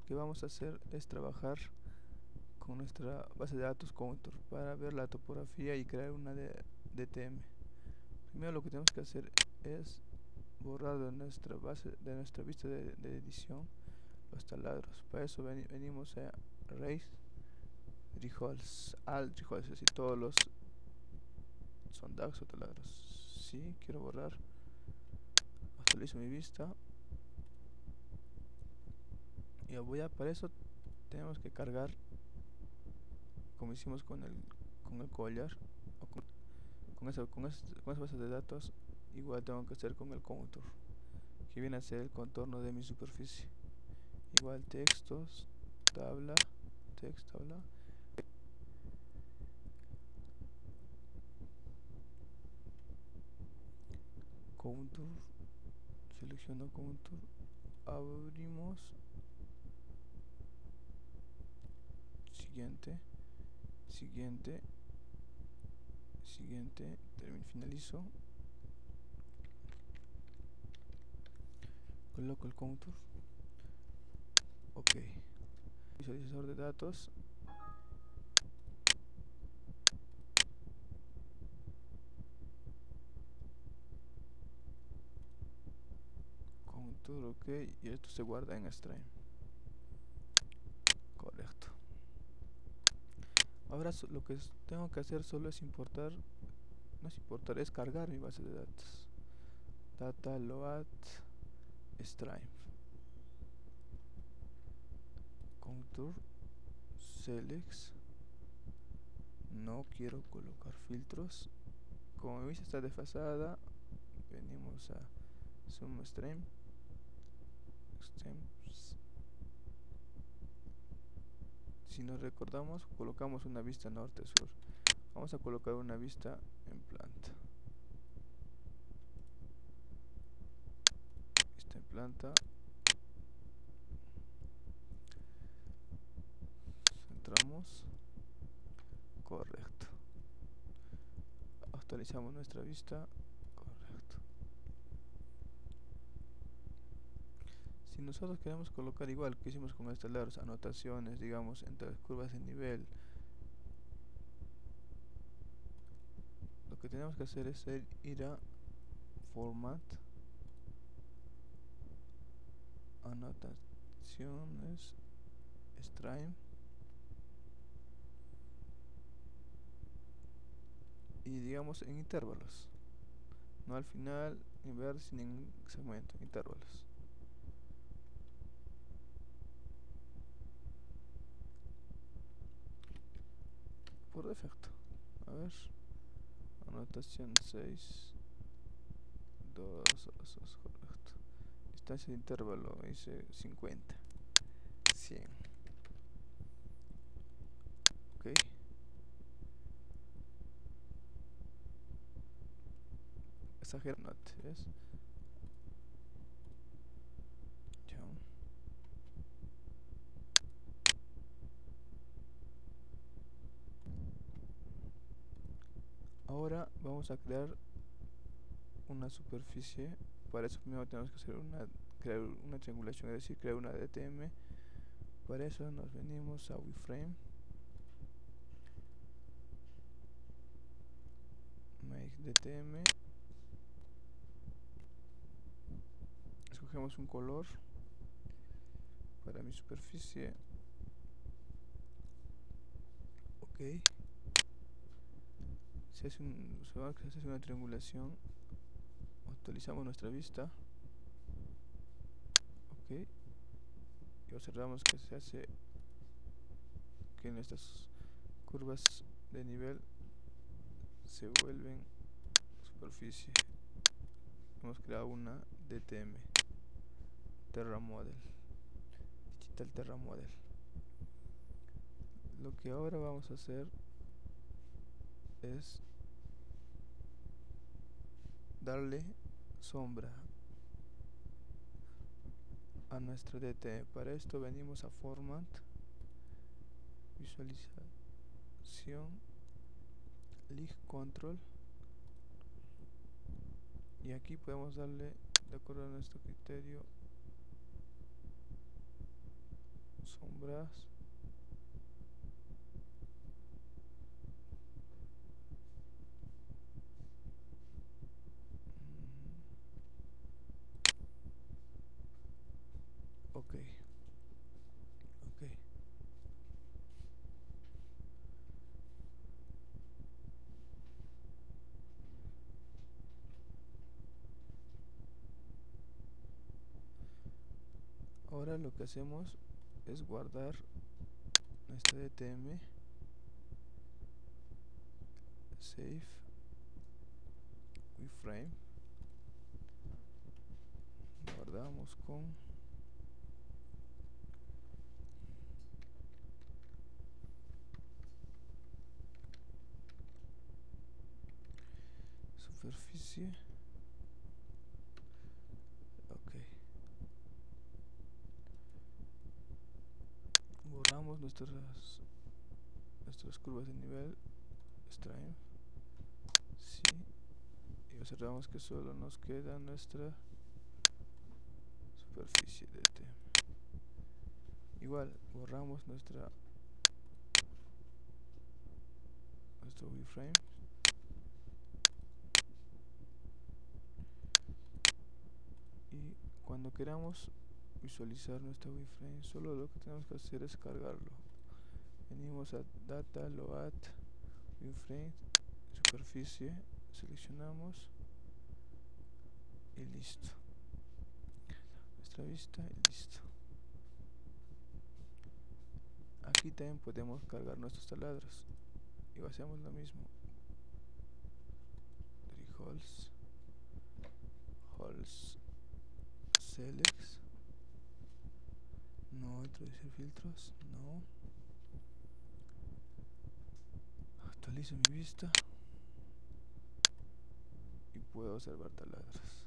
que vamos a hacer es trabajar con nuestra base de datos Contour para ver la topografía y crear una DTM. Primero lo que tenemos que hacer es borrar de nuestra base, de nuestra vista de edición, los taladros. Para eso venimos a Erase, Reholds, Alt, Reholds, es decir, todos los sondajes o taladros. Sí, quiero borrar. Actualizo mi vista. Y para eso tenemos que cargar, como hicimos con el collar, o con esa base de datos. Igual tengo que hacer con el contour, que viene a ser el contorno de mi superficie. Igual textos, tabla, text, tabla. Contour, selecciono contour, abrimos, siguiente, siguiente, siguiente, finalizo, coloco el contour, ok, visualizador de datos, contour, ok, y esto se guarda en Stream. Correcto. Ahora lo que tengo que hacer solo es importar, no es importar, es cargar mi base de datos. Data load Stream. Contour, select. No quiero colocar filtros. Como mi vista está desfasada, venimos a zoom stream. Si nos recordamos, colocamos una vista norte-sur. Vamos a colocar una vista en planta. Vista en planta. Centramos. Correcto. Actualizamos nuestra vista. Correcto. Si nosotros queremos colocar igual que hicimos con estelares, anotaciones, digamos, entre las curvas de nivel, lo que tenemos que hacer es ir a Format, Anotaciones, Stream, y digamos en intervalos, no al final ni ver sin ningún segmento, intervalos. Por defecto, a ver, anotación 6, 2, 2, 2, correcto. Distancia de intervalo dice 50, 100. Ok. Exagero, note, ¿ves? Chao. Ahora vamos a crear una superficie. Para eso primero tenemos que hacer crear una triangulación, es decir, crear una DTM. Para eso nos venimos a WeFrame, Make DTM, escogemos un color para mi superficie, ok. Se hace una triangulación, actualizamos nuestra vista, ok, y observamos que se hace que en estas curvas de nivel se vuelven superficie. Hemos creado una DTM, Terra Model, Digital Terra Model. Lo que ahora vamos a hacer es darle sombra a nuestra DTM. Para esto venimos a Format, Visualización, League Control, y aquí podemos darle, de acuerdo a nuestro criterio, sombras. Ok, ok. Ahora lo que hacemos es guardar nuestra DTM, save, wireframe, guardamos con superficie. Ok, borramos nuestras curvas de nivel, stream, sí, y observamos que solo nos queda nuestra superficie DT. Igual borramos nuestro wireframe y cuando queramos visualizar nuestro wireframe solo lo que tenemos que hacer es cargarlo. Venimos a data, load, wireframe, superficie, seleccionamos y listo. Nuestra vista y listo. Aquí también podemos cargar nuestros taladros y hacemos lo mismo. Holes, select, no introducir filtros, no. Actualizo mi vista y puedo observar taladros.